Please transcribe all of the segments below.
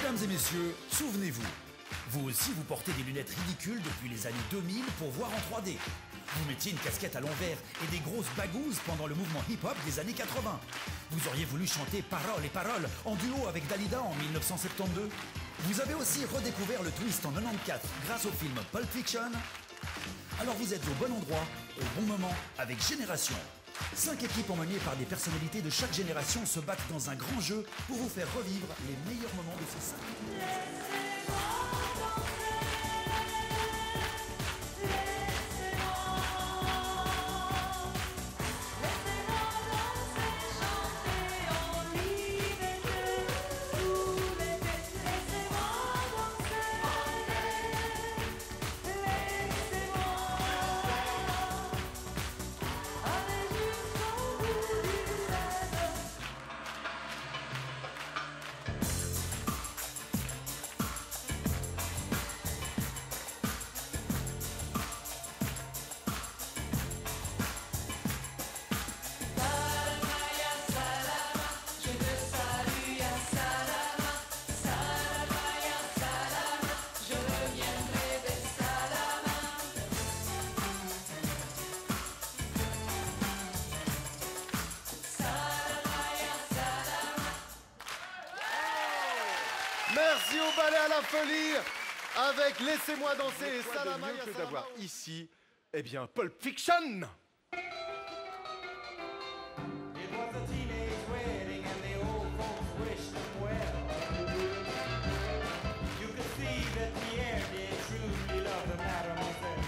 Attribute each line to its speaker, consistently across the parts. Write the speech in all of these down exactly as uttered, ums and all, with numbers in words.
Speaker 1: Mesdames et messieurs, souvenez-vous, vous aussi vous portez des lunettes ridicules depuis les années deux mille pour voir en trois D. Vous mettiez une casquette à l'envers et des grosses bagouzes pendant le mouvement hip-hop des années quatre-vingts. Vous auriez voulu chanter Paroles et Paroles en duo avec Dalida en mille neuf cent soixante-douze. Vous avez aussi redécouvert le twist en quatre-vingt-quatorze grâce au film Pulp Fiction. Alors vous êtes au bon endroit, au bon moment, avec Génération. Cinq équipes emmenées par des personnalités de chaque génération se battent dans un grand jeu pour vous faire revivre les meilleurs moments de ces cinq.
Speaker 2: Merci au ballet à la folie avec Laissez-moi danser et
Speaker 3: Quoi de
Speaker 2: Salama
Speaker 3: mieux
Speaker 2: ya
Speaker 3: que
Speaker 2: Salama.
Speaker 3: d'avoir ici, eh bien, Pulp Fiction.
Speaker 4: It was a teenage wedding and the old folks wished them well. You could see that Pierre did truly love the mademoiselle.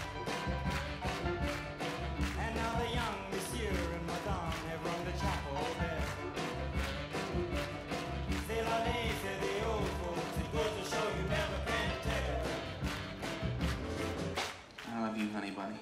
Speaker 4: And now the young monsieur and madame have rung the chapel bell. C'est la vie, c'est the old folks. It goes to show you never can tell.
Speaker 5: I love you, honey bunny.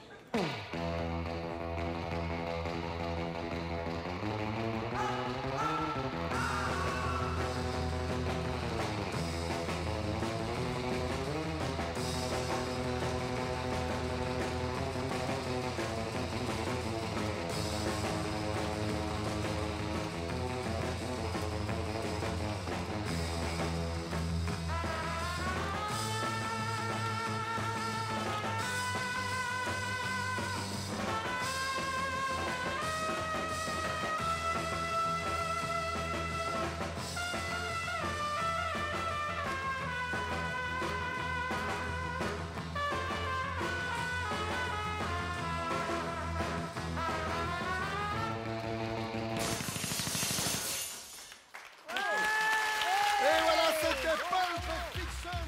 Speaker 2: Et voilà, c'était Pulp Fiction.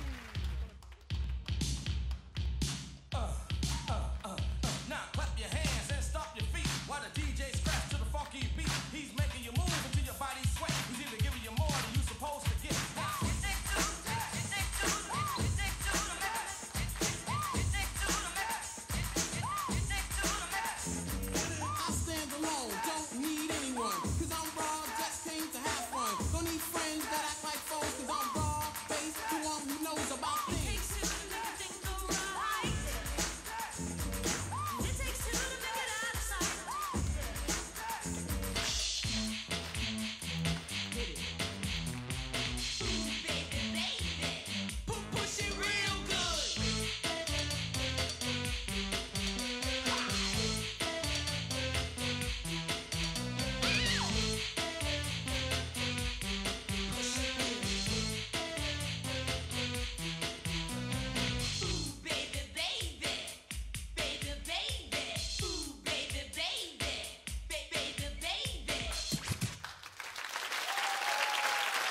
Speaker 6: Now clap your hands and stomp your feet while the D J scratch to the funky beat. He's making you move until your body sweat. He's either giving you more than you supposed to get.
Speaker 7: I stand alone, don't need anyone, cause I'm raw, just came to have fun. Don't need friends that act like foes, cause I'm raw, based to one who knows about things.
Speaker 6: Push it real good.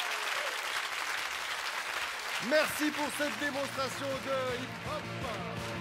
Speaker 2: Merci pour cette démonstration de hip-hop.